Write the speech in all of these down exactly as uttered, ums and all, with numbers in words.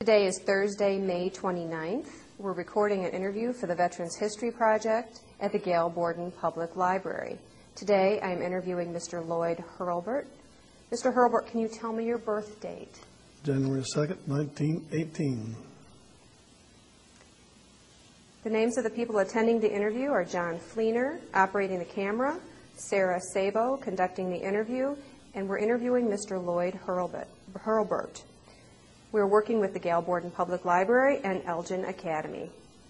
Today is Thursday, May twenty-ninth. We're recording an interview for the Veterans History Project at the Gail Borden Public Library. Today I'm interviewing Mister Lloyd Hurlburt. Mister Hurlburt, can you tell me your birth date? January second, nineteen eighteen. The names of the people attending the interview are John Fleener, operating the camera, Sarah Sabo, conducting the interview, and we're interviewing Mister Lloyd Hurlburt. Hurlburt. We're working with the Gail Borden Public Library and Elgin Academy.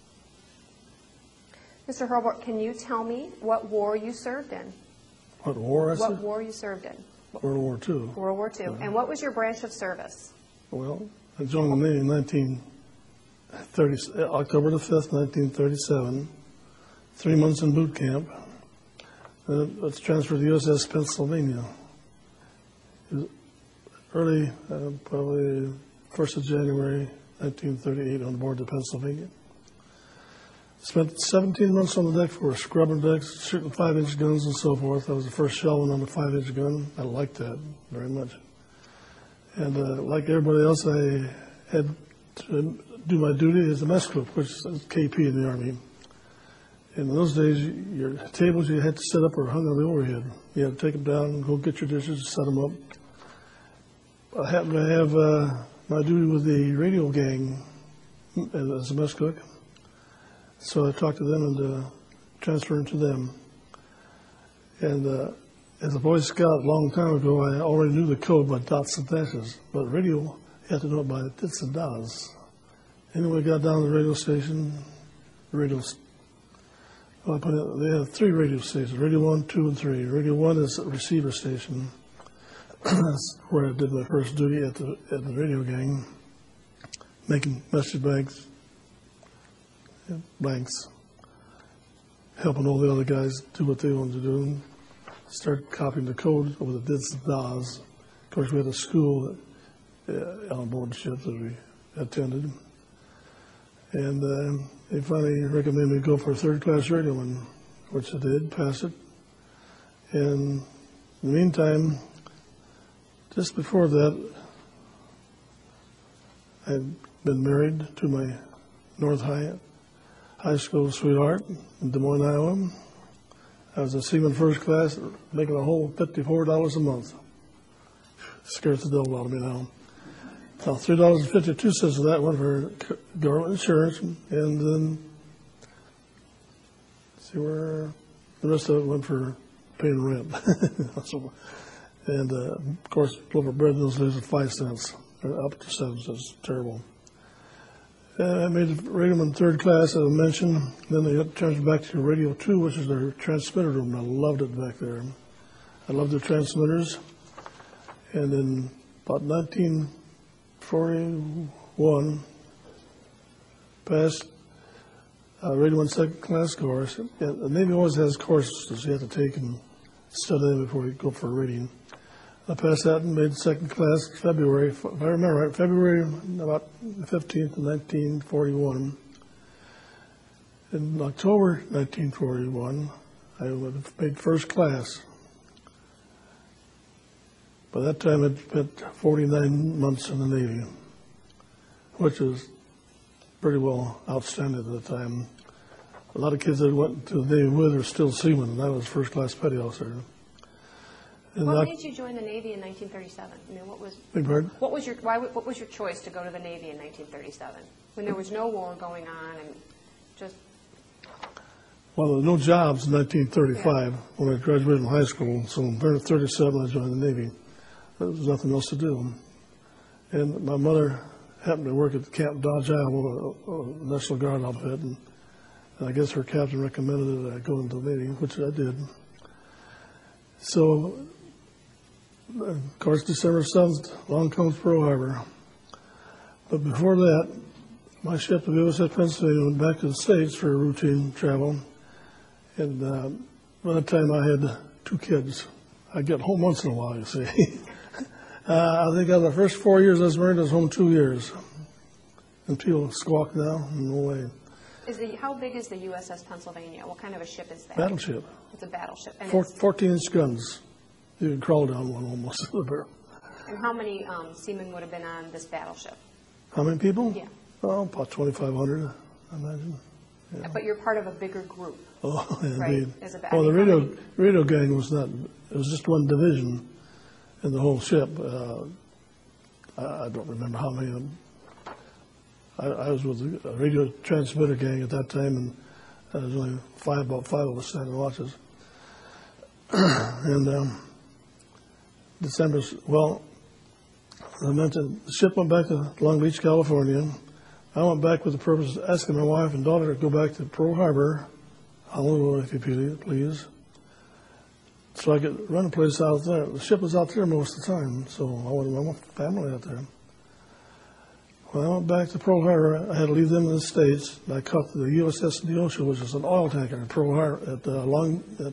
Mister Hurlburt, can you tell me what war you served in? What war I What said? war you served in? World War Two. World War Two. And what was your branch of service? Well, I joined the Navy in nineteen thirty, October the fifth, nineteen thirty-seven. Three months in boot camp. Then I was transferred to the U S S Pennsylvania. It was early, uh, probably first of January, nineteen thirty-eight, on board the Pennsylvania. Spent seventeen months on the deck for scrubbing decks, shooting five-inch guns and so forth. I was the first shellman on the five-inch gun. I liked that very much. And uh, like everybody else, I had to do my duty as a mess cook, which is K P in the Army. And in those days, your tables you had to set up were hung on the overhead. You had to take them down and go get your dishes, set them up. I happened to have uh, my duty with the radio gang as a mess cook. So I talked to them and uh, transferred to them. And uh, as a Boy Scout a long time ago, I already knew the code by dots and dashes. But radio, you had to know it by dits and dots. Anyway, got down to the radio station. The radio, well, I put it, they had three radio stations, Radio one, two, and three. Radio one is a receiver station. That's where I did my first duty at the, at the radio gang, making message banks, blanks, helping all the other guys do what they wanted to do. Start copying the code over the dits and das. Of course, we had a school uh, on board the ship that we attended. And uh, they finally recommended me go for a third-class radioman, which I did, passed it. And in the meantime, just before that, I had been married to my North High high school sweetheart in Des Moines, Iowa. I was a seaman first class, making a whole fifty-four dollars a month. Scares the devil out of me now. Now, three dollars and fifty-two cents of that went for government insurance, and then, see where, the rest of it went for paying rent. So, and, uh, of course, loaf of bread in those days was five cents, or up to seven cents. Terrible. And I made radioman third class, as I mentioned. Then they got transferred back to Radio two, which is their transmitter room. I loved it back there. I loved the transmitters. And in about nineteen forty-one, passed a radioman second class course. Yeah, the Navy always has courses you have to take and study them before you go for a rating. I passed that and made second class February, if I remember right, February about the fifteenth, nineteen forty-one. In October nineteen forty-one, I made first class. By that time, I'd spent forty-nine months in the Navy, which was pretty well outstanding at the time. A lot of kids that went to the Navy with are still seamen, and I was first class petty officer. And What I, made you join the Navy in nineteen thirty-seven? I mean, what was big pardon? what was your why what was your choice to go to the Navy in nineteen thirty-seven when there was no war going on and just? Well, there were no jobs in nineteen thirty-five yeah. when I graduated from high school. So in thirty-seven, I joined the Navy. There was nothing else to do. And my mother happened to work at Camp Dodge, Iowa, a National Guard outfit, and, and I guess her captain recommended that I go into the Navy, which I did. So, of course, December seventh, along comes Pearl Harbor. But before that, my ship, the U S S Pennsylvania, went back to the States for routine travel. And uh, by that time, I had two kids. I get home once in a while, you see. uh, I think out of the first four years I was married, I was home two years. And people squawk now, no way. Is the, how big is the U S S Pennsylvania? What kind of a ship is that? Battleship. It's a battleship. And Four, it's, fourteen-inch guns. You can crawl down one almost. and how many um, seamen would have been on this battleship? How many people? Yeah. Oh, about twenty-five hundred, I imagine. Yeah. But you're part of a bigger group. Oh, Right, indeed. as a- I Well, the mean, how radio, many- radio gang was not, it was just one division in the whole ship. Uh, I, I don't remember how many of them. I, I was with a radio transmitter gang at that time, and there was only five, about five of us standing watches. and um, December, well, I mentioned the ship went back to Long Beach, California. I went back with the purpose of asking my wife and daughter to go back to Pearl Harbor, Honolulu, if you please, so I could run a place out there. The ship was out there most of the time, so I wanted my family out there. When I went back to Pearl Harbor, I had to leave them in the States. I caught the U S S Neosho, which is an oil tanker at Pearl Harbor, at, uh, Long, at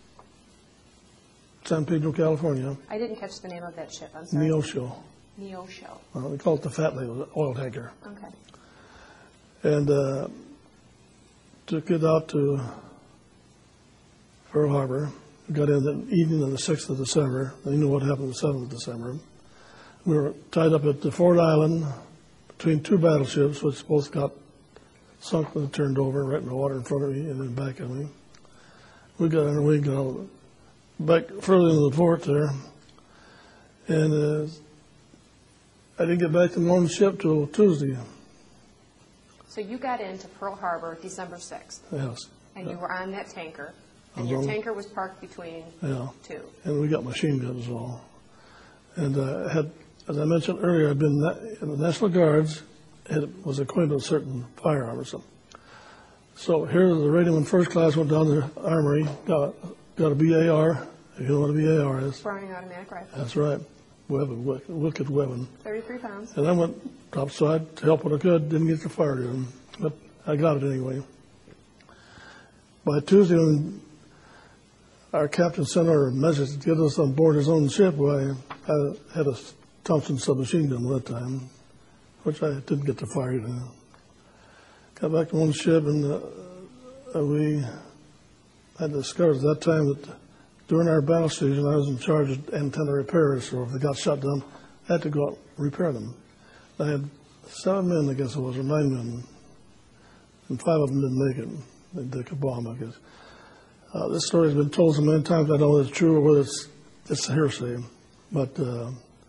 San Pedro, California. I didn't catch the name of that ship, I'm sorry. Neosho. Neosho. Uh, we call it the Fat Lady, oil tanker. Okay. And uh, took it out to Pearl Harbor. We got in the evening of the sixth of December. You know what happened the seventh of December. We were tied up at the Ford Island between two battleships, which both got sunk and turned over right in the water in front of me and then back of me. We got on the wing, got out back further into the port there. And uh, I didn't get back to the ship till Tuesday. So you got into Pearl Harbor December sixth, Yes. and you were on that tanker, and was your on- tanker was parked between Yeah. two. And we got machine guns as well. And uh, had, as I mentioned earlier, I'd been na- in the National Guards, had, was acquainted with certain firearms. So, so here the radioman first class went down to the armory, got, got a B A R, if you know what a B A R is. Browning automatic rifle, That's right, weapon, wicked, wicked weapon. thirty-three pounds. And I went topside to help what I could, didn't get to fire it in, but I got it anyway. By Tuesday, when our captain sent our message to get us on board his own ship, well, I had a Thompson submachine gun at that time, which I didn't get to fire it in. Got back to one ship, and uh, we had discovered at that time that during our battle season, I was in charge of antenna repairs, so if they got shut down, I had to go out and repair them. I had seven men, I guess it was, or nine men, and five of them didn't make it. They took a bomb, I guess. Uh, this story has been told so many times, I don't know whether it's true or whether it's, it's hearsay. But uh,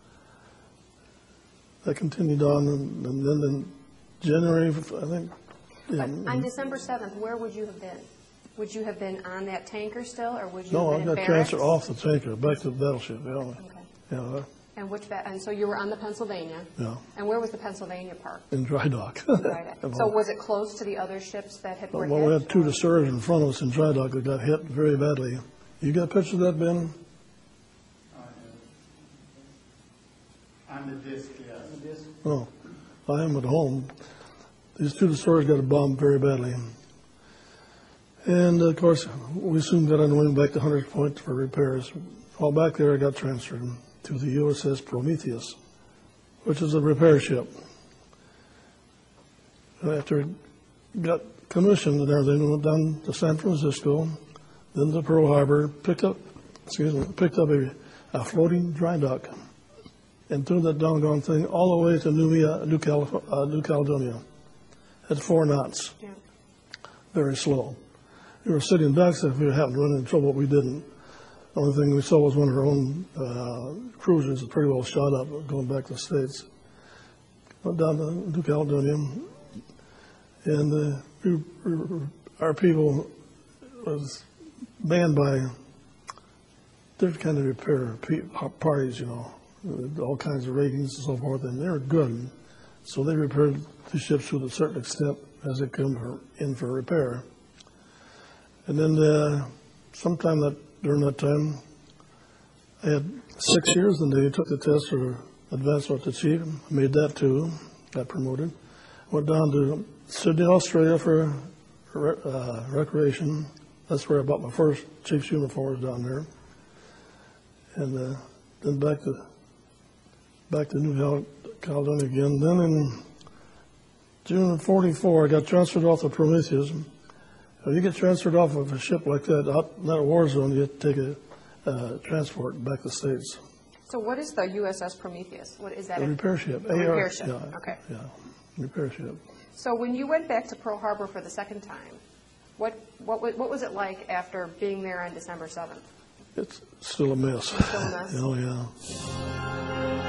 that continued on, and, and then in January, I think. Yeah, But on December seventh, where would you have been? Would you have been on that tanker still, or would you no, have I been in got barracks? transferred off the tanker, back to the battleship. Yeah, Okay. yeah, And which, ba- and so you were on the Pennsylvania? yeah, And where was the Pennsylvania parked? in dry dock. Right. So was it close to the other ships that had were Well, hit? we had two or- destroyers in front of us in dry dock that got hit very badly. You got a picture of that, Ben? On the disc, yes. Oh, I am at home. These two destroyers got bombed very badly. And, of course, we soon got on the wing back to Hunters Point for repairs. While back there, I got transferred to the U S S Prometheus, which is a repair ship. And after it got commissioned and everything, we went down to San Francisco, then to Pearl Harbor, picked up, excuse me, picked up a, a floating dry dock, and threw that doggone thing all the way to New, uh, New, Calif- uh, New Caledonia at four knots, Yeah. very slow. We were sitting ducks if we happened to run into trouble, but we didn't. The only thing we saw was one of our own uh, cruisers that pretty well shot up going back to the States. Went down to New Caledonia, and uh, we, we, our people was manned by different kind of repair pe- parties, you know, all kinds of ratings and so forth, and they were good. So they repaired the ships to a certain extent as they come for, in for repair. And then uh, sometime that during that time, I had six years in the Navy, took the test for advancement to chief, made that too, got promoted. Went down to Sydney, Australia for uh, recreation. That's where I bought my first chief's uniforms down there. And uh, then back to back to New Cal- Caledonia again. Then in June of forty-four, I got transferred off the Prometheus. When you get transferred off of a ship like that, out, not a war zone, you have to take a uh, transport back to the States. So what is the U S S Prometheus? What is that? A a- repair ship. A A R repair ship, yeah, okay. Yeah, repair ship. So when you went back to Pearl Harbor for the second time, what, what, wa- what was it like after being there on December seventh? It's still a mess. Still a mess? Oh, yeah.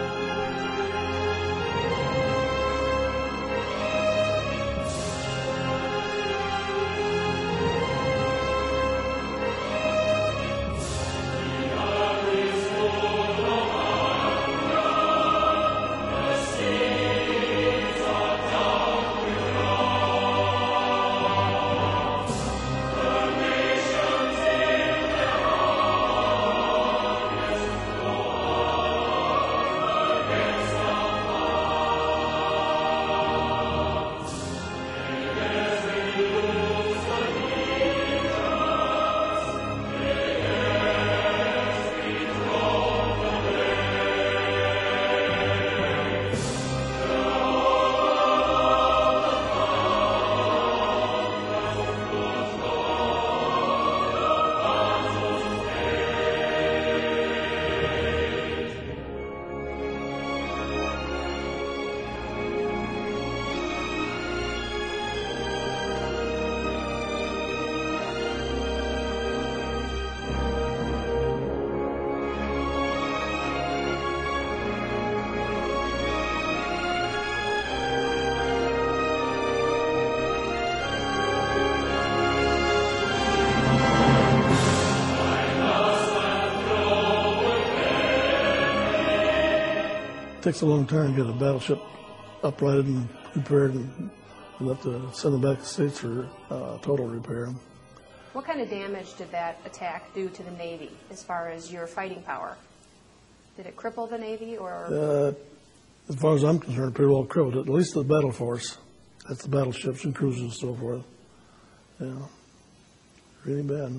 Takes a long time to get a battleship uprighted and repaired, and we'll have to send them back to the States for uh, total repair. What kind of damage did that attack do to the Navy as far as your fighting power? Did it cripple the Navy or? Uh, as far as I'm concerned, pretty well crippled it, at least the battle force. That's the battleships and cruisers and so forth. Yeah, really bad.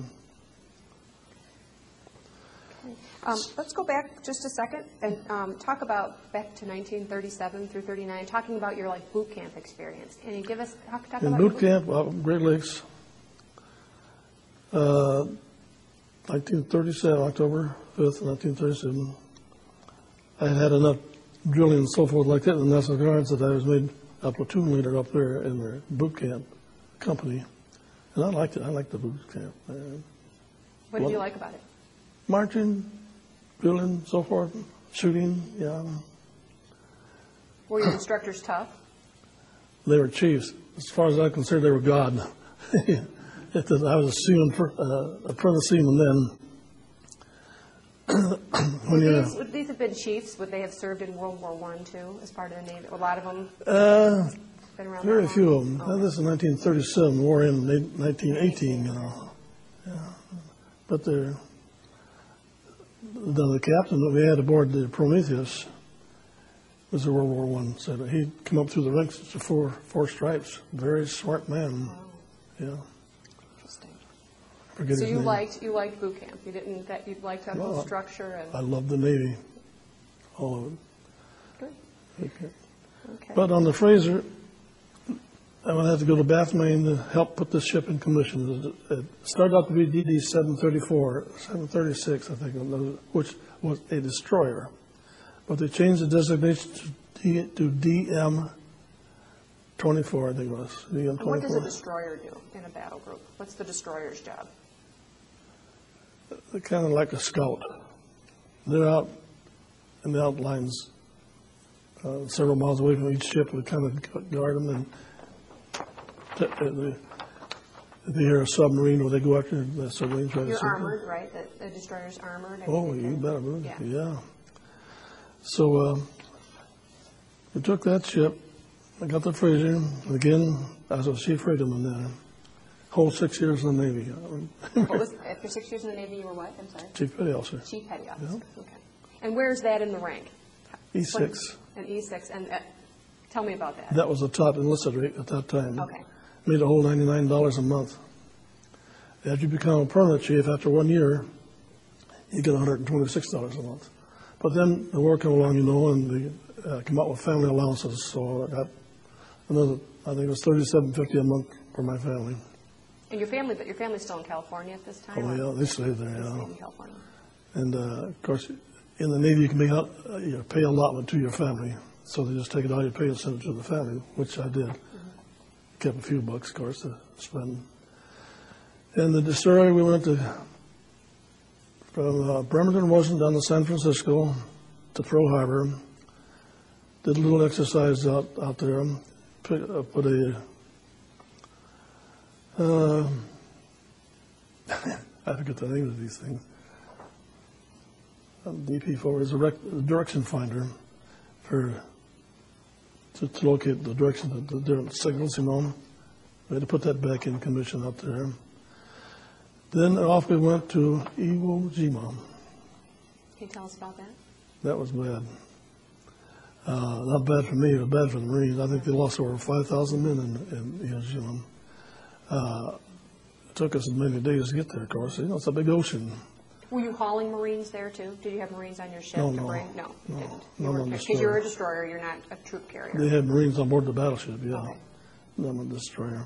Um, let's go back just a second and um, talk about back to nineteen thirty-seven through thirty-nine, talking about your like boot camp experience. Can you give us talk, talk In about your boot camp, well, Great Lakes, uh, nineteen thirty-seven, October fifth, nineteen thirty-seven, I had had enough drilling and so forth like that in the National Guards that I was made a platoon leader up there in their boot camp company. And I liked it. I liked the boot camp. Uh, What did you well- like about it? marching, drilling, so forth, shooting, yeah. Were your instructors tough? They were chiefs. As far as I'm concerned, they were God. It was- I was a seaman, for- uh, apprentice seaman then. When Would you, these, would these have been chiefs? Would they have served in World War One too, as part of the Navy? A lot of them uh, been around. very that few long? of them. Okay. This is nineteen thirty-seven, war in nineteen eighteen, you know. Yeah. But they're, the, the captain that we had aboard the Prometheus was a World War One. So he'd come up through the ranks to four, four stripes. Very smart man. Yeah. Interesting. Forget So his you name. liked you liked boot camp. You didn't that you liked to have No, the structure and I love the Navy, all of it. good. Okay. Okay. But on the Fraser, I would have to go to Bathmain to help put this ship in commission. It started out to be D D seven thirty-four, seven thirty-six, I think, which was a destroyer. But they changed the designation to, D, to D M twenty-four, I think it was. D M And what does a twenty-four. destroyer do in a battle group? What's the destroyer's job? They're kind of like a scout. They're out in the outlines, uh, several miles away from each ship. We kind of guard them, and t- uh, they, if they hear a submarine, or they go after the submarine. Try to You're sink it. armored, right? The, the destroyer's armored. and Oh, they you can- better believe Yeah. it. Yeah. So uh, we took that ship. I got the Fraser. And again, I was a chief rateman then. Whole six years in the Navy. What was, after six years in the Navy, you were what? I'm sorry. Chief petty officer. Chief petty officer. Okay. And where's that in the rank? E six. An E six. And uh, tell me about that. That was the top enlisted rate at that time. Okay. Made a whole ninety-nine dollars a month. After you become a permanent chief, after one year, you get one hundred twenty-six dollars a month. But then the war came along, you know, and they uh, come out with family allowances. So I got another, I think it was thirty-seven fifty a month for my family. And your family, but your family's still in California at this time? Oh, or- yeah, they stayed there, They yeah. stayed in California. And uh, of course, in the Navy, you can make out uh, your pay allotment to your family. So they just take it out of your pay and send it to the family, which I did. Mm-hmm. Kept a few bucks, of course, to spend. And the distillery, we went to from uh, Bremerton, Washington, down to San Francisco to Pearl Harbor. Did a little exercise out, out there. Put, uh, put a, uh, I forget the name of these things. D P four is a, rec- a direction finder for to, to locate the direction of the different signals, you know. We had to put that back in commission up there. Then off we went to Iwo Jima. Can you tell us about that? That was bad. Uh, not bad for me, but bad for the Marines. I think they lost over five thousand men in, in Iwo Jima. Uh, it took us many days to get there, of course. You know, it's a big ocean. Were you hauling Marines there, too? Did you have Marines on your ship No, to no, bring? No, you no, didn't. no, no, Because destroyer. you're a destroyer, you're not a troop carrier. They had Marines on board the battleship, yeah. Okay. Not a destroyer.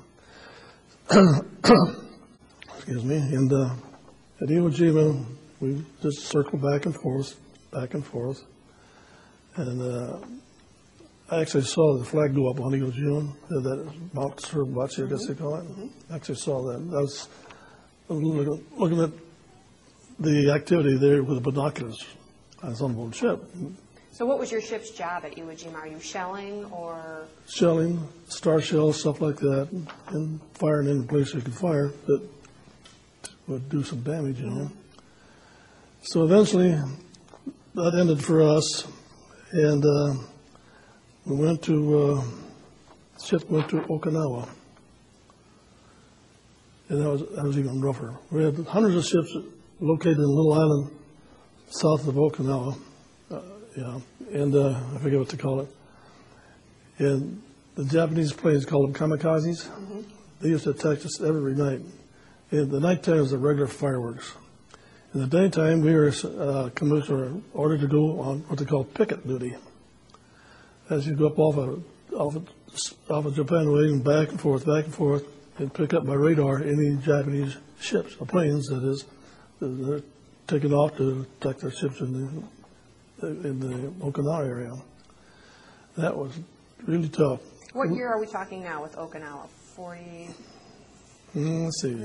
Excuse me. And uh, at Iwo Jima, we just circled back and forth, back and forth. And uh, I actually saw the flag go up on Iwo Jima, uh, that Mount Suribachi, I guess they call it. I actually saw that. I was looking, looking at the activity there with the binoculars. I was on board ship. So what was your ship's job at Iwo Jima? Are you shelling or? Shelling, star shells, stuff like that, and firing in the place you could fire that would do some damage, you know. So eventually, that ended for us, and uh, we went to, uh, the ship went to Okinawa, and that was, that was even rougher. We had hundreds of ships located in a little island south of Okinawa, uh, yeah, and uh, I forget what to call it. And the Japanese planes called them kamikazes. Mm-hmm. They used to attack us every night. In the nighttime was the regular fireworks. In the daytime, we were uh, commissioned, ordered to go on what they call picket duty. As you go up off of, off of, off of Japan Way and back and forth, back and forth, and pick up by radar any Japanese ships, or planes, that is, that are taken off to attack their ships in the, in the Okinawa area. That was really tough. What year are we talking now with Okinawa? forty? Mm, let's see.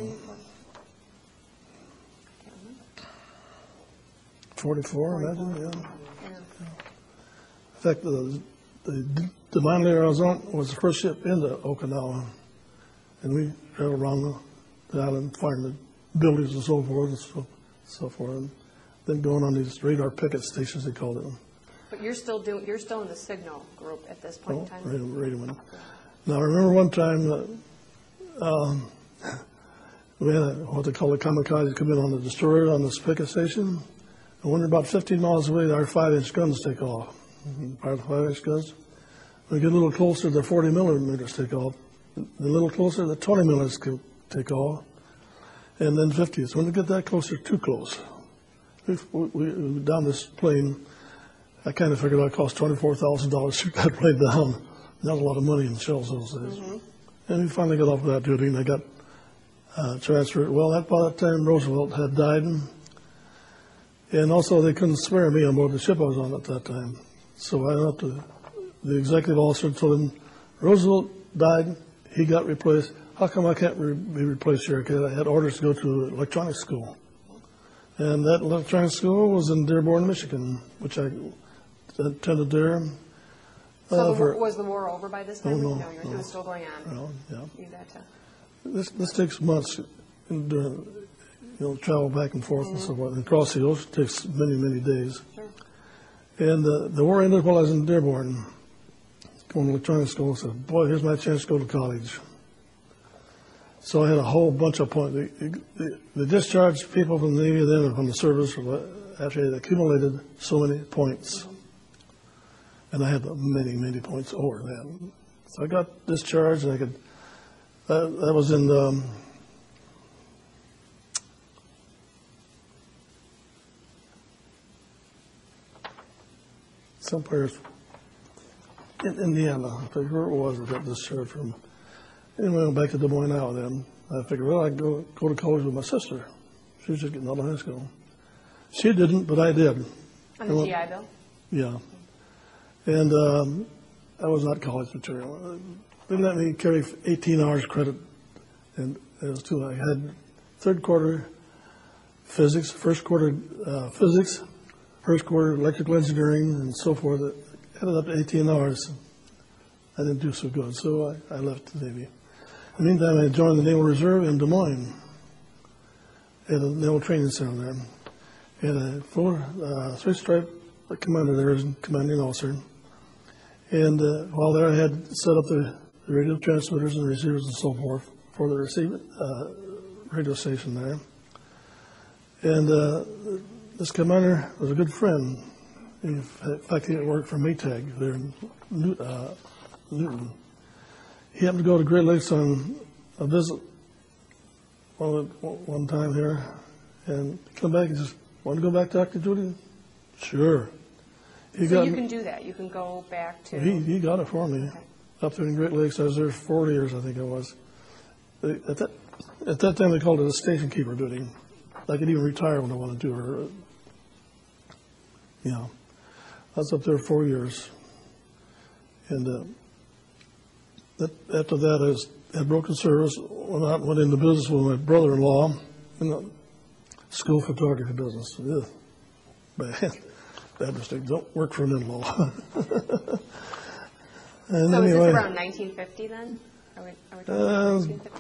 forty-four, imagine, yeah. Yeah. In fact, the, the, the Mine Arizona was the first ship into Okinawa, and we traveled around the, the island, firing the buildings and so forth and so, so forth, and then going on these radar picket stations, they called it. But you're still doing, you're still in the signal group at this point in time? Oh, radio, radio man. Now, I remember one time that um, we had a, what they call a kamikaze come in on the destroyer on this picket station. And when we're about fifteen miles away, our five-inch guns take off. Fire the five-inch guns. We get a little closer, the forty millimeters take off. A little closer, the twenty millimeters can take off. And then fifties. When we get that closer, too close. We, we, we down this plane. I kind of figured it cost twenty-four thousand dollars to shoot that plane down. Not a lot of money in shells those days. Mm-hmm. And we finally got off of that duty, and I got uh, transferred. Well, that by that time Roosevelt had died, and, and also they couldn't swear me on board the ship I was on at that time. So I went up to the executive officer and told him, Roosevelt died, he got replaced. How come I can't re- be replaced here? Because I had orders to go to electronics school. And that electronics school was in Dearborn, Michigan, which I attended there. So Uh, the, for, was the war over by this time? Oh, no, no, you're, no. it was still going on. well, yeah. You betcha. This, this takes months, and, uh, you know, travel back and forth mm-hmm. and so forth. And across the ocean takes many, many days. Sure. And uh, the war ended while I was in Dearborn, going to electronics school. I said, boy, here's my chance to go to college. So I had a whole bunch of points. They, they, they discharged people from the Navy then, or from the service, after they had accumulated so many points. Mm-hmm. And I had many, many points over that. So I got discharged, and I could, that, that was in, um, somewhere in Indiana. I forget where it was I got discharged from. Anyway, I went back to Des Moines, Iowa then. I figured, well, I'd go, go to college with my sister. She was just getting out of high school. She didn't, but I did. On the G I Bill? Yeah. And um, that was not college material. They let me carry eighteen hours credit, and it was too. I had third quarter physics, first quarter uh, physics, first quarter electrical engineering, and so forth. It ended up to eighteen hours. I didn't do so good, so I, I left the Navy. In the meantime, I joined the Naval Reserve in Des Moines at a Naval Training Center there. Had a four uh, three stripe commander there as commanding officer. And uh, while there, I had set up the radio transmitters and receivers and so forth for the receive, uh, radio station there. And uh, this commander was a good friend. In fact, he had worked for Maytag there in New, uh, Newton. He happened to go to Great Lakes on a visit one, one time here, and come back and just, want to go back to active duty? Sure. He So got you me- can do that. You can go back to. He, he got it for me. Okay. Up there in Great Lakes, I was there four years, I think I was. They, at that at that time, they called it a station keeper duty. I could even retire when I wanted to. Or, uh, yeah, I was up there four years, and uh, that, after that, I was, had broken service. Went out and went into business with my brother-in-law in the school photography business. Ugh, bad, bad mistake. Don't work for an in-law. And So is anyway, this around nineteen fifty then? Are we, are we talking about Um, nineteen fifty?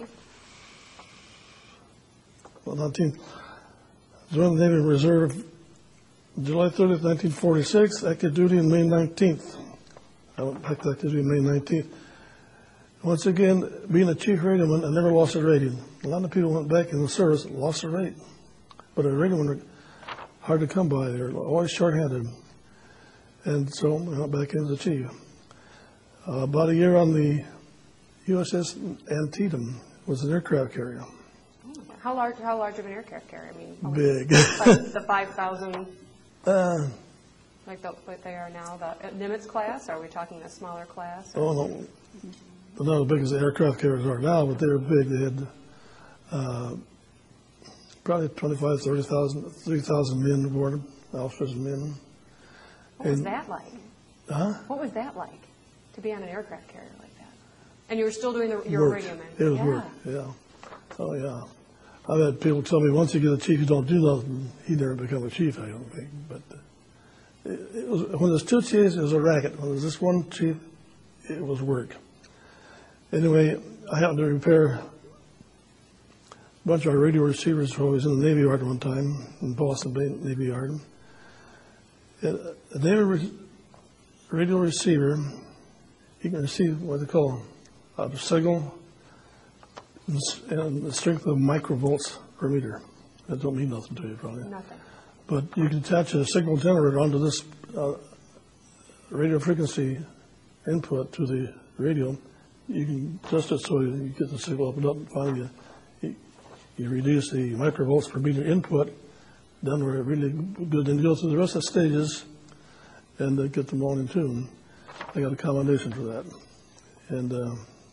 well, nineteen, joined the Navy Reserve July thirtieth, nineteen forty-six, active duty on May nineteenth. I went back to active duty on May nineteenth. Once again, being a chief radioman, I never lost a rating. A lot of people went back in the service and lost a rate. But a radioman are hard to come by. They're always short-handed. And so I went back in as a chief. Uh, about a year on the U S S Antietam, was an aircraft carrier. How large, how large of an aircraft carrier? I mean, how much- Big. Like the five thousand, Uh, like the, what they are now, the uh, Nimitz class? Are we talking a smaller class? or- oh, no, they're not as big as the aircraft carriers are now, but they were big. They had uh, probably twenty-five, thirty thousand, three thousand men aboard them, officers and men. What was and- that like? Huh? What was that like, to be on an aircraft carrier like that? And you were still doing the, your Work. radio man? It was Yeah. work, yeah. Oh, yeah. I've had people tell me, once you get a chief, you don't do nothing. He never become a chief, I don't think. But uh, it, it was, when there's two chiefs, it was a racket. When there's this one chief, it was work. Anyway, I happened to repair a bunch of our radio receivers while I was in the Navy Yard one time, in Boston Bay Navy Yard. And a Navy re- radio receiver, you can receive what they call a signal and s- and the strength of microvolts per meter. That don't mean nothing to you, probably. Nothing. But you can attach a signal generator onto this uh, radio frequency input to the radio. You can adjust it so you get the signal up and up, and finally you, you reduce the microvolts per meter input down where it really good, and go through the rest of the stages and uh, get them all in tune. I got a combination for that. And uh,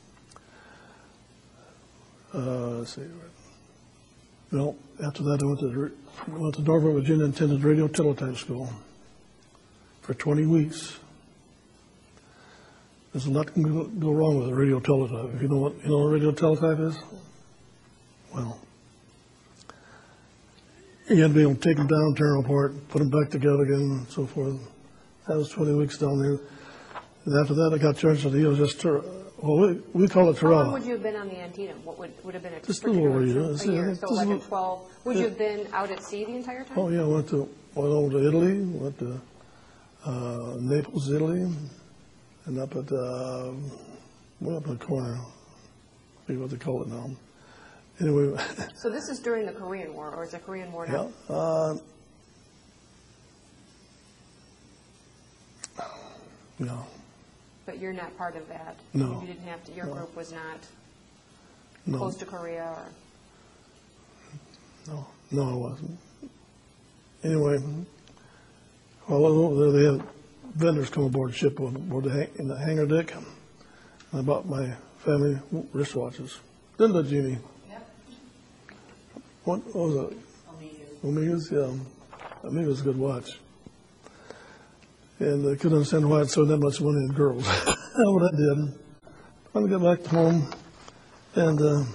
uh, let's see. Well, after that, I went to went to Norfolk, Virginia, and attended radio teletype school for twenty weeks. There's a lot can go, go wrong with a radio teletype. If you know what you know what a radio teletype is, well, you had to be able to take them down, tear them apart, put them back together again, and so forth. That was twenty weeks down there. And after that, I got charged with the E O S. Tur- Well, we, we call it How long Terrell. would you have been on the Antietam? What would, would have been a Just a little over a year. particular- A year, Just so a like a little- twelve. Would you yeah. have been out at sea the entire time? Oh, yeah, I went to, went over to Italy, went to uh, Naples, Italy, and up at, uh, way up in the corner. I forget what they call it now. Anyway, So this is during the Korean War, or is the Korean War yeah. now? Uh, no, But you're not part of that? No. You didn't have to, your No. group was not no, close to Korea, or? no, no, I wasn't. Anyway, while I was over there, they had vendors come aboard ship on aboard the hang, in the hangar deck. And I bought my family wristwatches. Didn't I, Jeannie? Yep. What, what was it? Omegas. Omegas, yeah. Omega's a good watch. And I couldn't understand why I'd thrown that much money at girls. But I did. Finally got back home, and uh,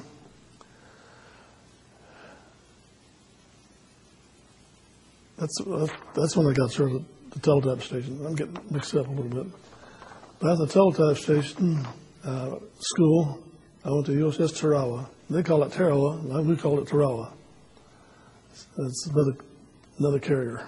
that's uh, that's when I got started at the teletype station. I'm getting mixed up a little bit. But at the teletype station uh, school, I went to U S S Tarawa. They call it Tarawa, and we call it Tarawa. It's another another carrier.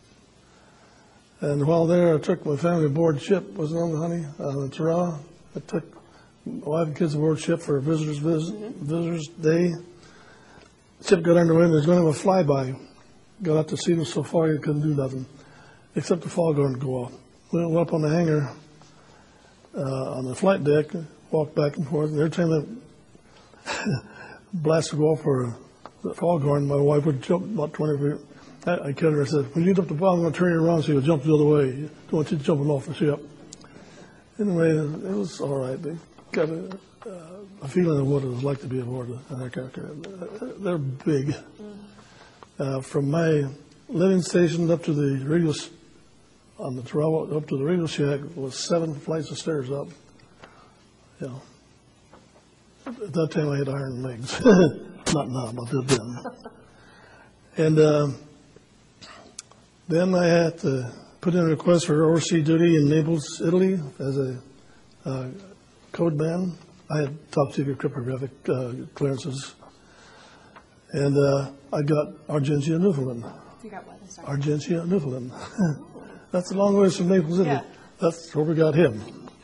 And while there, I took my family aboard ship. Was it on the honey? Uh, Tarawa. I took my wife and kids aboard ship for a visitors visit, mm-hmm. visitors day. Ship got underway, and there's going to have a flyby. Got out to sea, was so far you couldn't do nothing, except the foghorn go off. We went up on the hangar, uh, on the flight deck, walked back and forth, and every time that blast would go off for the foghorn, my wife would jump about twenty feet. I, I killed her. I said, when you get up the bottom, I'm going to turn you around so you'll jump the other way. Don't want you jumping off the ship. Anyway, it was all right. They got a, uh, a feeling of what it was like to be aboard an aircraft carrier. They're big. Uh, from my living station up to the radio, on the Tarawa, up to the radio shack was seven flights of stairs up. You know, at that time I had iron legs. Not now, but then. And uh, then I had to put in a request for overseas duty in Naples, Italy, as a uh, code man. I had top secret cryptographic uh, clearances. And uh, I got Argentia, Newfoundland. You got what? I'm sorry. Argentia, Newfoundland. That's a long ways from Naples, Italy. Yeah. That's where we got him.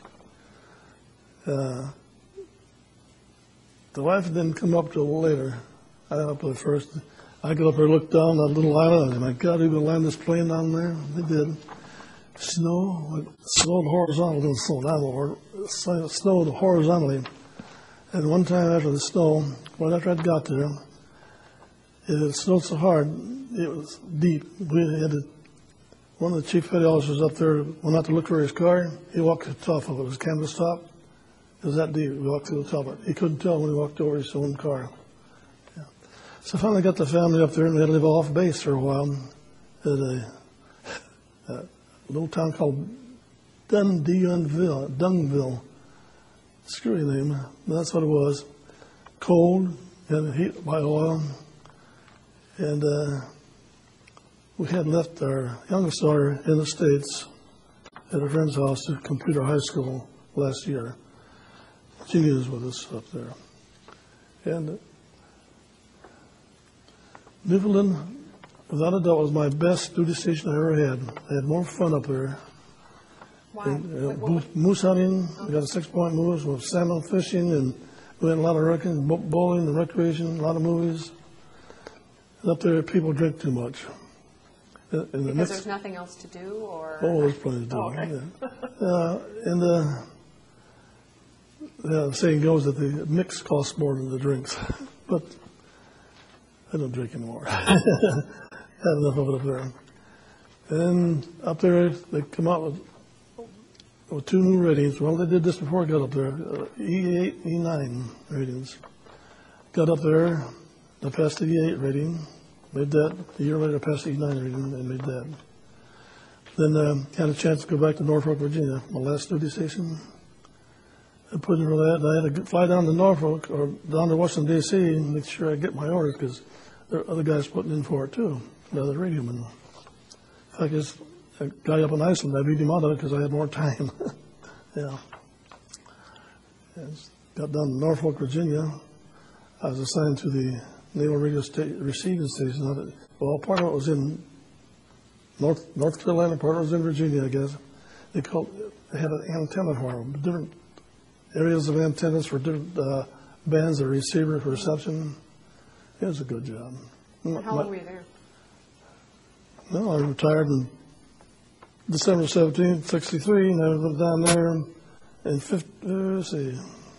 Uh, the wife didn't come up till later. I went up there first. I got up there, looked down that little island, and my God, we going to land this plane down there? They did. Snow, it snowed horizontally, didn't slow down more. It snowed horizontally. And one time after the snow, right after I got there, it snowed so hard, it was deep. We had to, one of the chief petty officers up there went out to look for his car. He walked to the top of it, his canvas top. It was that deep. We walked to the top of it. He couldn't tell when he walked over his own car. Yeah. So I finally got the family up there, and we had to live off base for a while at a, a little town called Dundonville. Dungville. Screwy name. That's what it was. Cold, and heat by oil. And uh, we had left our youngest daughter in the States at a friend's house to complete her high school last year. She was with us up there. And uh, Newfoundland, without a doubt, was my best duty station I ever had. I had more fun up there. Wow. And, uh, moose, moose hunting, we got a six-point moose, with salmon fishing, and we had a lot of wrecking, bowling and recreation, a lot of movies. And up there, people drink too much. In the Because mix, there's nothing else to do, or? oh, there's plenty to do. Oh, okay. Yeah. Uh, and uh, yeah, the saying goes that the mix costs more than the drinks. But I don't drink anymore. Had enough of it up there. And up there, they come out with, with two new ratings. Well, they did this before I got up there. Uh, E eight, E nine ratings. Got up there, I passed the E eight rating, made that. A year later, I passed the E nine rating and made that. Then um, had a chance to go back to Norfolk, Virginia, my last duty station. I put in for that, and I had to fly down to Norfolk or down to Washington, D C and make sure I get my orders because there are other guys putting in for it too, the other radiomen. In fact, this a guy up in Iceland, I beat him out of it because I had more time. Yeah. And got down to Norfolk, Virginia. I was assigned to the Naval Radio sta- Receiving Station. Well, part of it was in North North Carolina, part of it was in Virginia, I guess. They called, they had an antenna for them, different areas of antennas for different uh, bands of receiver for reception. It was a good job. And how long were you there? No, I retired in December seventeenth, sixty-three, and I went down there in fifty, uh, let's see,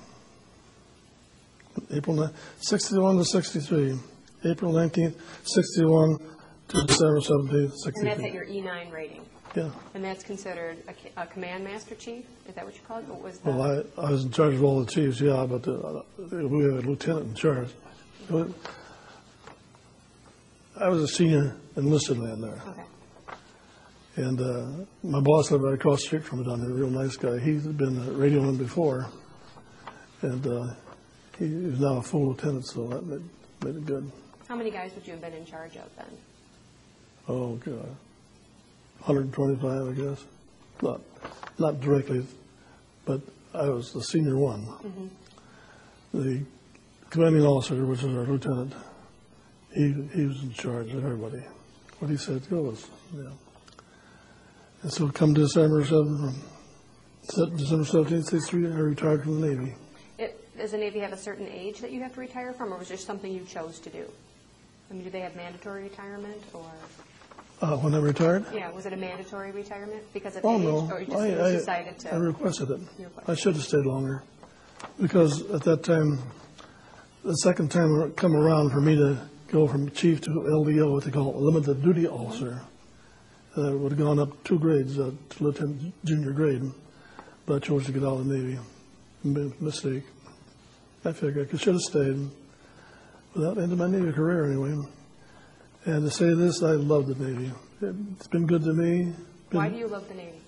April ninth, sixty-one to sixty-three, April nineteenth, sixty-one to December seventeenth, sixty-three. And that's at your E nine rating? Yeah. And that's considered a, ca- a command master chief? Is that what you call it? What was the? Well, I, I was in charge of all the chiefs, yeah, but uh, we had a lieutenant in charge. But I was a senior enlisted man there. Okay. And uh, my boss lived right across the street from me down there, a real nice guy. He's been a radioman before, and uh, he is now a full lieutenant, so that made, made it good. How many guys would you have been in charge of then? Oh, God. one hundred twenty-five, I guess. Not, not directly, but I was the senior one. Mm-hmm. The commanding officer, which is our lieutenant, he he was in charge of everybody. What he said goes, yeah. And so come December seventh, December seventeenth, sixty-three, I retired from the Navy. It, does the Navy have a certain age that you have to retire from, or was it just something you chose to do? I mean, do they have mandatory retirement, or? Uh, when I retired? Yeah, was it a mandatory retirement because of Oh, age, no. or you just I, you I, decided to? I requested it. You requested I should have stayed longer, because at that time, the second time it come around for me to go from chief to L D O, what they call limited duty officer, uh, would have gone up two grades uh, to lieutenant junior grade, but I chose to get out of the Navy. Made a mistake. I figured I should have stayed. But that ended my Navy career anyway. And to say this, I love the Navy. It's been good to me. Been, Why do you love the Navy?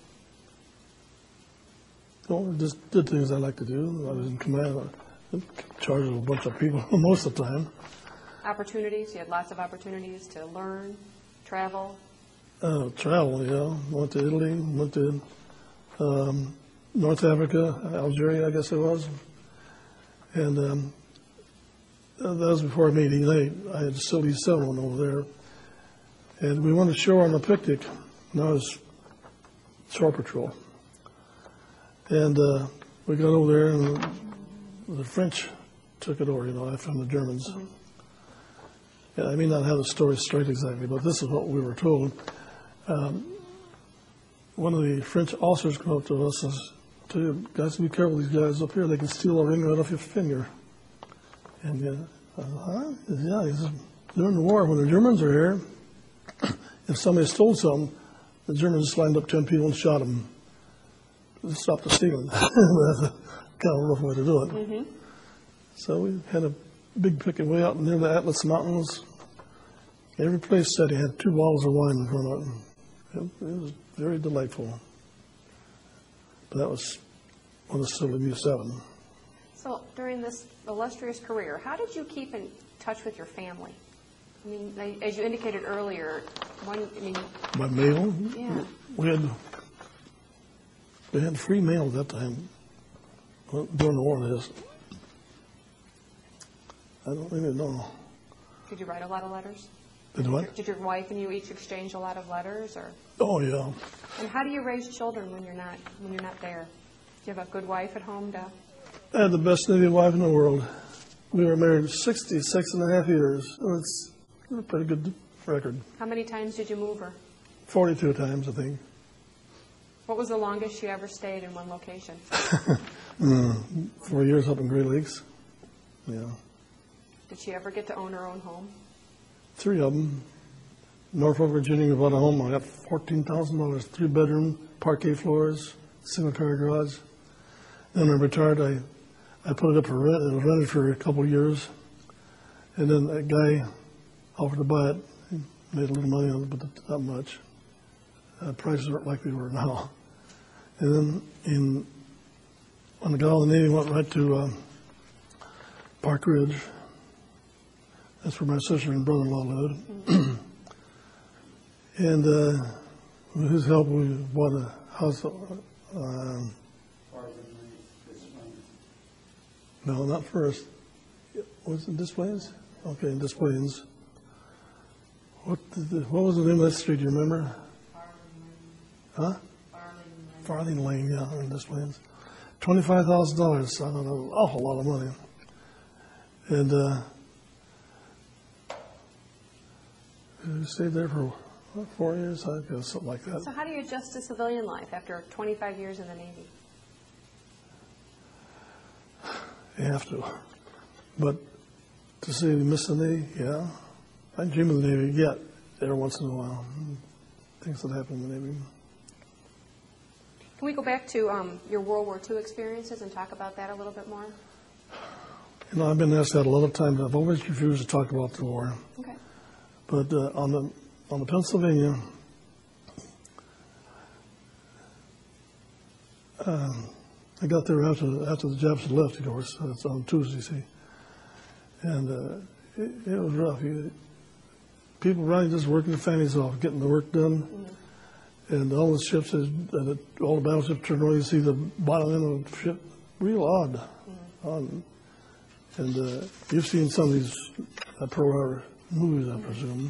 Well, I just did things I like to do. I was in command, in charge of a bunch of people most of the time. Opportunities? You had lots of opportunities to learn, travel. Uh, travel, yeah. Went to Italy, went to um, North Africa, Algeria, I guess it was. And um, that was before I made E eight. I had Silly seven over there. And we went ashore on a picnic, and I was shore patrol. And uh, we got over there, and the French took it over, you know, after the Germans. Mm-hmm. Yeah, I may not have the story straight exactly, but this is what we were told. Um, one of the French officers came up to us and said, you guys, be careful, these guys up here, they can steal a ring right off your finger. And yeah, uh, huh? Yeah, he said, during the war, when the Germans are here, if somebody stole something, the Germans just lined up ten people and shot them. To stop the stealing. That's a kind of rough way to do it. Mm-hmm. So we had a big picket way out near the Atlas Mountains. Every place said he had two bottles of wine in front of it. It, it was very delightful. But that was on the still V seven. So during this illustrious career, how did you keep in touch with your family? I mean, they, as you indicated earlier, one, I mean... By mail? Yeah. We had, we had free mail at that time. Well, during the war, that is. I don't really know. Did you write a lot of letters? Did what? Did your wife and you each exchange a lot of letters, or? Oh, yeah. And how do you raise children when you're not when you're not there? Do you have a good wife at home to? I had the best Navy wife in the world. We were married sixty-six and a half years. It's a pretty good record. How many times did you move her? forty-two times, I think. What was the longest you ever stayed in one location? mm, four years up in Great Lakes. Yeah. Did she ever get to own her own home? Three of them. Norfolk, Virginia, we bought a home. I got fourteen thousand dollars, three bedroom, parquet floors, single car garage. Then I retired. I, I put it up for rent. It was rented for a couple of years. And then that guy offered to buy it. He made a little money on it, but not much. Uh, prices weren't like they were now. And then in, when I got out of the Navy, I went right to uh, Park Ridge. That's where my sister and brother-in-law lived. Mm-hmm. And uh, with his help, we bought a house. Uh, no, not first. Was it Des Plaines? Okay, Des Plaines. What, did the, what was the name of that street? Do you remember? Huh? Farthing Lane, yeah, in Des Plaines. twenty-five thousand dollars, I don't know, an awful lot of money. And uh, we stayed there for what, four years, I guess, something like that. So how do you adjust to civilian life after twenty-five years in the Navy? You have to. But to say you miss the Navy, yeah. I dream of the Navy yet, every once in a while. Things that happen in the Navy. Can we go back to um, your World War Two experiences and talk about that a little bit more? You know, I've been asked that a lot of times. I've always refused to talk about the war. Okay. But uh, on the on the Pennsylvania, um, I got there after after the Japs had left, of course. It's on Tuesday, see. And uh, it, it was rough. You, people running just working their fannies off, getting the work done. Mm-hmm. And all the ships, that, uh, all the battleships turned around, you see the bottom end of the ship, real odd. Mm-hmm. odd. And uh, you've seen some of these uh, Pearl Harbor movies, I presume,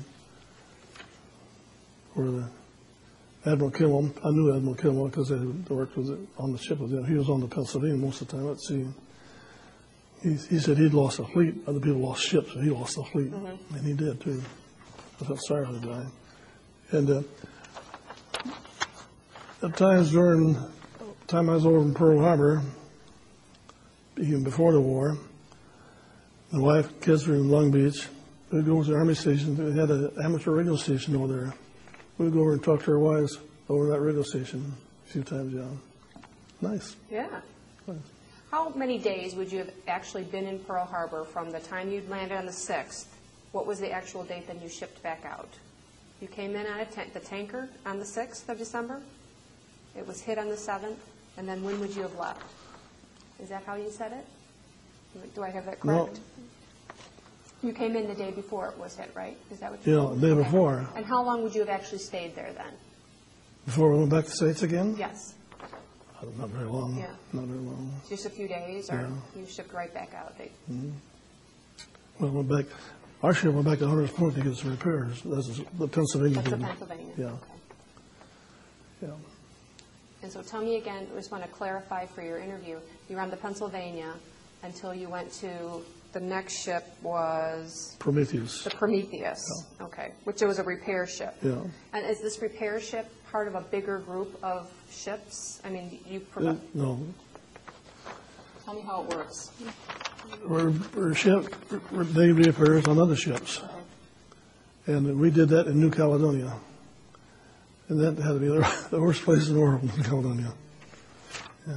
where the Admiral Kimmel, I knew Admiral Kimmel because I worked with it on the ship with him. He was on the Pennsylvania most of the time at sea. He, he said he'd lost a fleet. Other people lost ships, and he lost a fleet. Mm-hmm. And he did, too. I felt sorry for the guy. And uh, at times during the time I was over in Pearl Harbor, even before the war, my wife and kids were in Long Beach. We'd go to the Army station. They had an amateur radio station over there. We'd go over and talk to our wives over that radio station a few times, yeah. Nice. Yeah. Nice. How many days would you have actually been in Pearl Harbor from the time you'd landed on the sixth? What was the actual date then you shipped back out? You came in on a ta- the tanker on the sixth of December. It was hit on the seventh. And then when would you have left? Is that how you said it? Do I have that correct? No. You came in the day before it was hit, right? Is that what you Yeah, the day before. And how long would you have actually stayed there then? Before we went back to the States again? Yes. Uh, Not very long. Yeah. Not very long. Just a few days, or Yeah. you shipped right back out? They, Mm-hmm. Well, we went back, our ship went back to Hunters Point to get some repairs. That's the Pennsylvania. That's the did. Pennsylvania? Yeah. Okay. Yeah. And so tell me again, I just want to clarify for your interview, you were on the Pennsylvania until you went to, the next ship was Prometheus. the Prometheus. Yeah. Okay, which was a repair ship. Yeah. And is this repair ship part of a bigger group of ships? I mean, you Uh, provide, No, tell me how it works. we're, we're ship, we're, they repairs on other ships. Okay. And we did that in New Caledonia. And that had to be the the worst place in the world, New Caledonia. Yeah.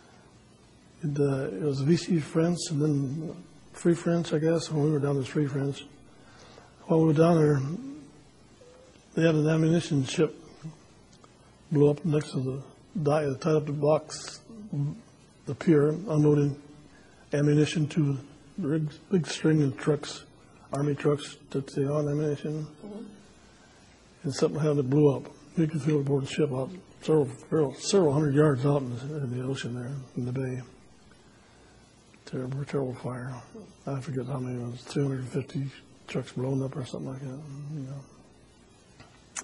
It, uh, it was V C French and then Free French, I guess, when we were down as Free French. While we were down there, they had an ammunition ship blew up next to the dock, tied up the box, the pier, unloading ammunition to the big, big string of trucks, Army trucks that they on ammunition. Mm-hmm. And something happened that blew up. You could feel it aboard the ship out several, several, several hundred yards out in the, in the ocean there, in the bay. Terrible, terrible fire. I forget how many, it was two hundred fifty trucks blown up or something like that. You know.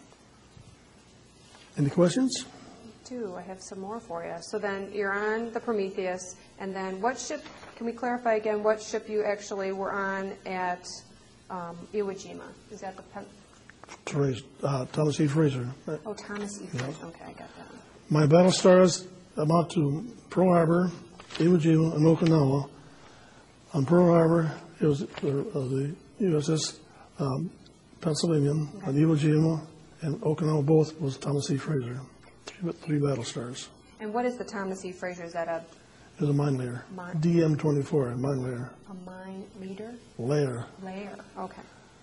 Any questions? Do, I have some more for you. So then you're on the Prometheus, and then what ship, can we clarify again, what ship you actually were on at um, Iwo Jima? Is that the, Pen- Fraser, uh, Thomas E. Fraser. oh, Thomas E. Fraser, okay, I got that. My battle stars amount to Pearl Harbor, Iwo Jima, and Okinawa. On Pearl Harbor, it was the, uh, the U S S um, Pennsylvania. Okay. On Iwo Jima and Okinawa both was Thomas E. Fraser. Three, three battle stars. And what is the Thomas E. Fraser? Is that a, It was a mine layer. Mine- D M twenty-four, a mine layer. a mine leader? Layer. Layer, okay.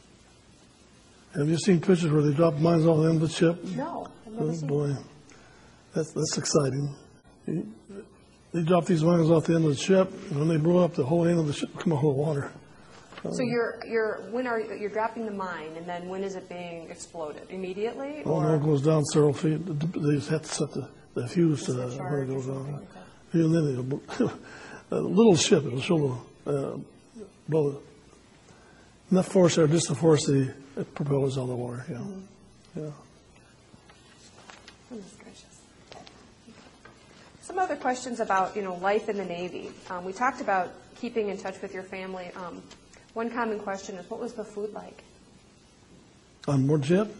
Have you seen pictures where they drop mines off the end of the ship? No, I've never Oh, seen boy. That's, that's exciting. You- They dropped these mines off the end of the ship, and when they blew up, the whole end of the ship come full of water. So you're, you're, when are, you- you're dropping the mine, and then when is it being exploded? Immediately? Oh, no, or it goes down several feet. They just have to set the, the fuse to Just the, the when it charge or goes something, on. okay. And then it'll, a little ship, it'll show uh, blow enough force there, just to force the propellers out of the water, yeah. Mm-hmm. Yeah. Goodness gracious. Some other questions about, you know, life in the Navy. Um, we talked about keeping in touch with your family. Um, one common question is, what was the food like? On board ship,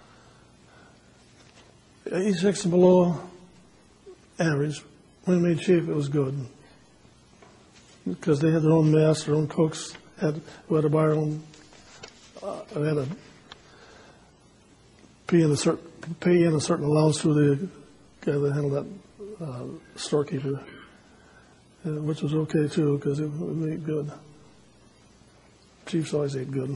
eighty-six and below, average. When we made chief, it was good. Because they had their own mess, their own cooks, had, we had to buy our own, uh, we had to pay in a certain, pay in a certain allowance to the guy that handled that, uh, storekeeper, uh, which was okay too, because it, we ate good. Chiefs always ate good.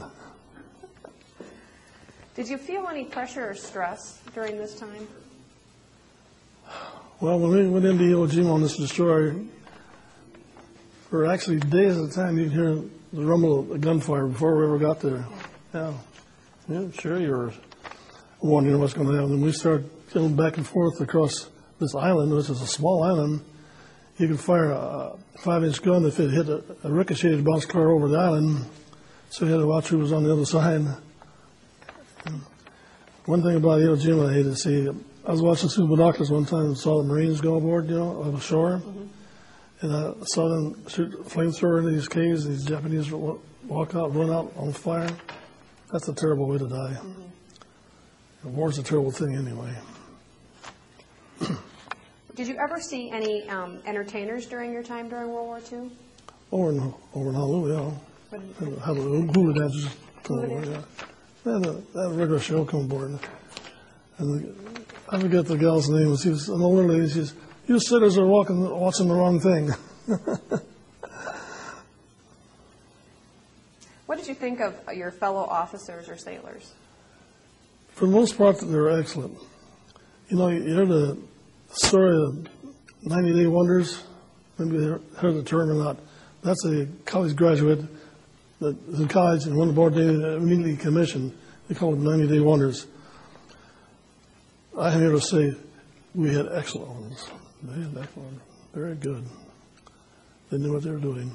Did you feel any pressure or stress during this time? Well, when we went into Iwo Jima on this destroyer, for actually days at a time, you'd hear the rumble of the gunfire before we ever got there. Yeah, yeah, sure, you're wondering what's going to happen. And we started going back and forth across this island, which is a small island. You could fire a five-inch gun if it hit a, a ricocheted bounce car over the island. So you had to watch who was on the other side. And one thing about Iwo Jima I hated to see, I was watching through binoculars one time and saw the Marines go aboard, you know, on the shore. Mm-hmm. And I saw them shoot a flamethrower into these caves. These Japanese walk out, run out on fire. That's a terrible way to die. Mm-hmm. War's a terrible thing anyway. Did you ever see any um, entertainers during your time during World War Two? Over in, over in Honolulu, yeah. And had a hula dancers come aboard, yeah. They had, a, they had a regular show come aboard. And the, I forget the gal's name. She was an older lady. She says, "You sitters are walking, watching the wrong thing." What did you think of your fellow officers or sailors? For the most part, they were excellent. You know, you heard the story of ninety day wonders. Maybe you heard the term or not. That's a college graduate that was in college and won the board day and immediately commissioned. They call them ninety day wonders. I'm here to say we had excellent ones. They had excellent, very good. They knew what they were doing.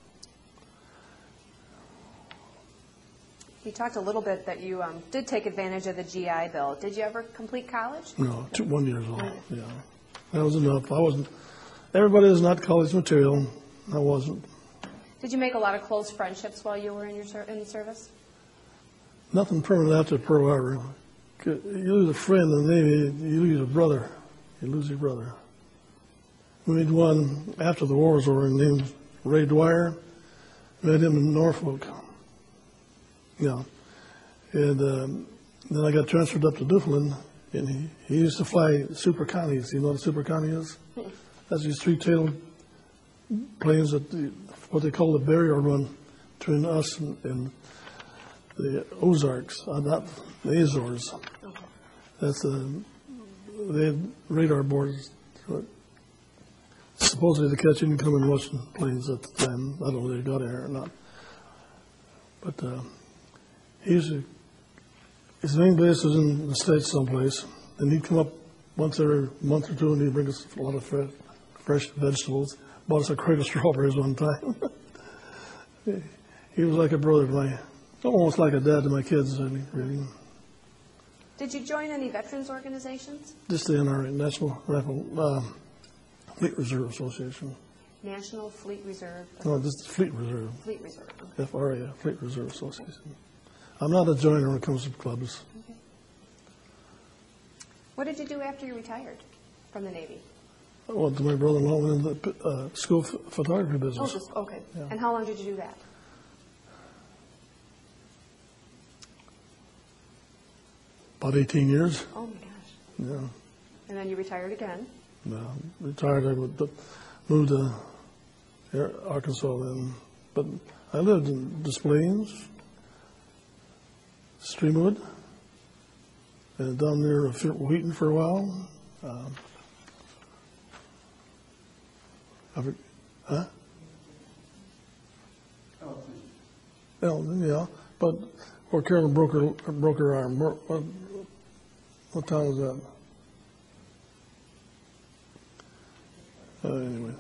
You talked a little bit that you um, did take advantage of the G I Bill. Did you ever complete college? No, two, one years old. Yeah, that was enough. I wasn't. Everybody is not college material. I wasn't. Did you make a lot of close friendships while you were in your ser- in the service? Nothing permanent after Pearl Harbor. You lose a friend in the Navy, you lose a brother. You lose your brother. We made one after the war was over named Ray Dwyer. Met him in Norfolk. Yeah. And um, then I got transferred up to Newfoundland, and he, he used to fly Super Connies. You know what a Super Connie is? That's these three-tailed planes that the, what they call the barrier run between us and, and the Ozarks, uh, not the Azores. Okay. That's a, they had radar boards supposedly to catch incoming Russian planes at the time. I don't know if they got air or not. But uh, he used to, his main base was in the States someplace, and he'd come up once every month or two and he'd bring us a lot of fresh, fresh vegetables. Bought us a crate of strawberries one time. He was like a brother to my, almost like a dad to my kids, I mean, really. Did you join any veterans organizations? Just the N R A, National Rifle, uh, Fleet Reserve Association. National Fleet Reserve? No, just Fleet Reserve. Fleet Reserve. Okay. F R A, Fleet Reserve Association. I'm not a joiner when it comes to clubs. Okay. What did you do after you retired from the Navy? Well, to my brother-in-law went into the uh, school f- photography Oh, business. just, okay. Yeah. And how long did you do that? About eighteen years. Oh, my gosh. Yeah. And then you retired again? No, retired. I would, but moved to Ar- Arkansas then. But I lived in Des Plaines, Streamwood, and down near Fort Wheaton for a while. Um, I for- huh? Elton, yeah. But where Carolyn broke her, broke her arm. What, what town was that? Uh, anyway.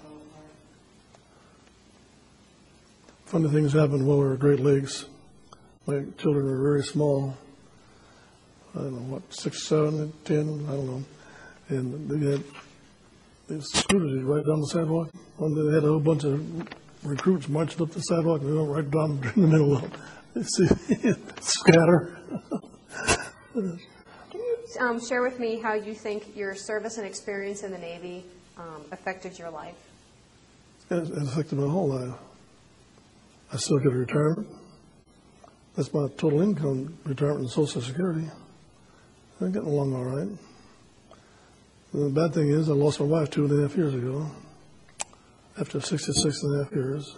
Funny things happened while we were at Great Lakes. My children were very small. I don't know, what, six, seven, ten, I don't know. And they had these scooters right down the sidewalk. One day they had a whole bunch of recruits marching up the sidewalk, and they went right down in the middle of them. Scatter. Can you um, share with me how you think your service and experience in the Navy um, affected your life? It, it affected my whole life. I still get a retirement. That's my total income, retirement and Social Security. I'm getting along all right. And the bad thing is I lost my wife two and a half years ago, after sixty-six and a half years.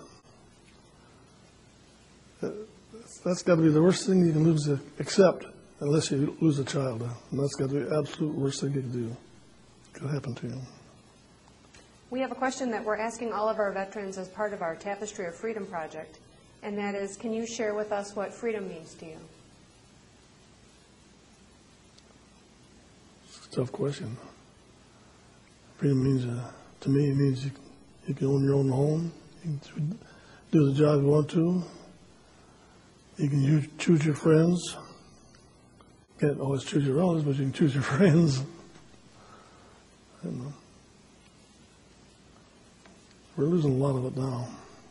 That's got to be the worst thing you can lose, to accept, unless you lose a child. And that's got to be the absolute worst thing you can do. Could happen to you. We have a question that we're asking all of our veterans as part of our Tapestry of Freedom project, and that is, can you share with us what freedom means to you? It's a tough question. Freedom means, uh, to me, it means you, you can own your own home, you can do the job you want to, you can use, choose your friends. You can't always choose your relatives, but you can choose your friends. I don't know. We're losing a lot of it now.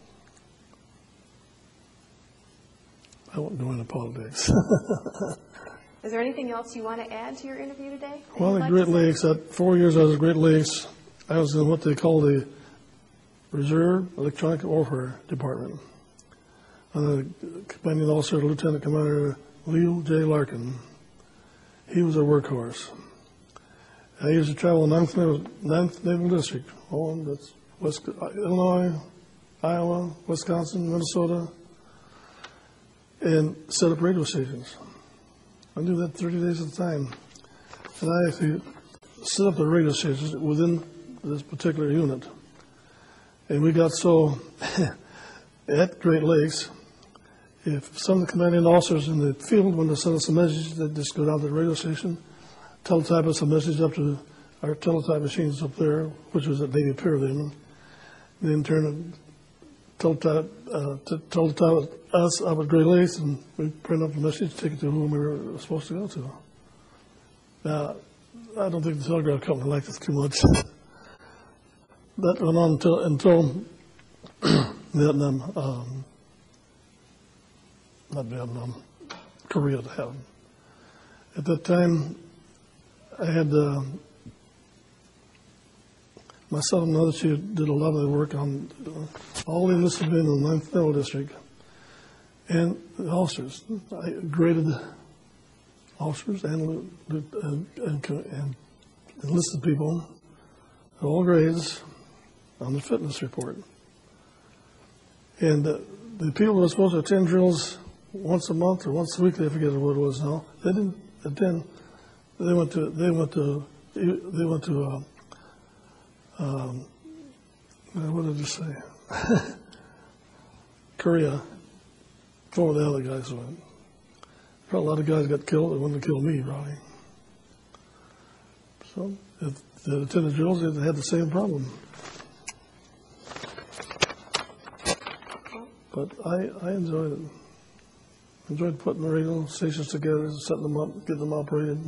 I won't go into politics. Is there anything else you want to add to your interview today? Well, at Great Lakes, at four years I was at Great Lakes, I was in what they call the Reserve Electronic Warfare Department. And the commanding officer, Lieutenant Commander Leo J. Larkin, he was a workhorse. I used to travel in ninth Naval, ninth Naval District, oh, that's West, Illinois, Iowa, Wisconsin, Minnesota, and set up radio stations. I do that thirty days at a time. And I actually set up the radio stations within this particular unit. And we got so, at Great Lakes, if some of the commanding officers in the field wanted to send us a message, they'd just go down to the radio station, teletype us a message up to our teletype machines up there, which was at Navy Pier then, and then turn it, teletype, uh, to teletype us up at Great Lakes, and we print up the message, take it to whom we were supposed to go to. Now, I don't think the telegraph company liked us too much. That went on until, until Vietnam, um, not Vietnam, Korea to have. At that time, I had uh, myself and another chief did a lot of the work on uh, all the enlisted men in the ninth Naval District and the officers. I graded officers and, and, and, and enlisted people at all grades on the fitness report. And uh, the people that were supposed to attend drills once a month or once a week, I forget what it was now, they didn't attend. They went to, they went to, they went to, uh, um, what did I just say? Korea, before the other guys went. Probably a lot of guys got killed. They wouldn't have killed me, probably. So if they attended drills, they had the same problem. But I, I enjoyed it. Enjoyed putting the radio stations together, setting them up, getting them operated.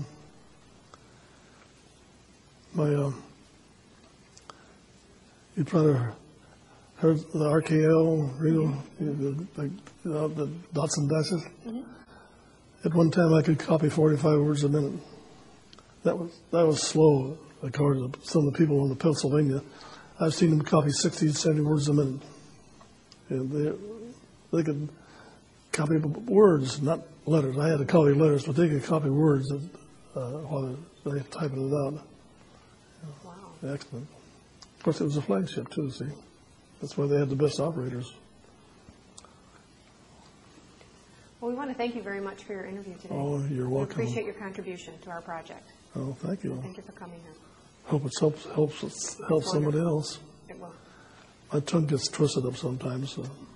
My, uh, you probably heard the R K L radio, the, like, you know, the dots and dashes. Mm-hmm. At one time, I could copy forty-five words a minute. That was that was slow, according to some of the people in the Pennsylvania. I've seen them copy sixty, seventy words a minute. And they they could copy words, not letters. I had to copy letters, but they could copy words that, uh, while they were typing it out. Wow. Excellent. Of course, it was a flagship, too, see. That's why they had the best operators. Well, we want to thank you very much for your interview today. Oh, you're welcome. We appreciate your contribution to our project. Oh, thank you. Thank you for coming here. Hope it helps, helps, helps somebody else. It will. My tongue gets twisted up sometimes, so.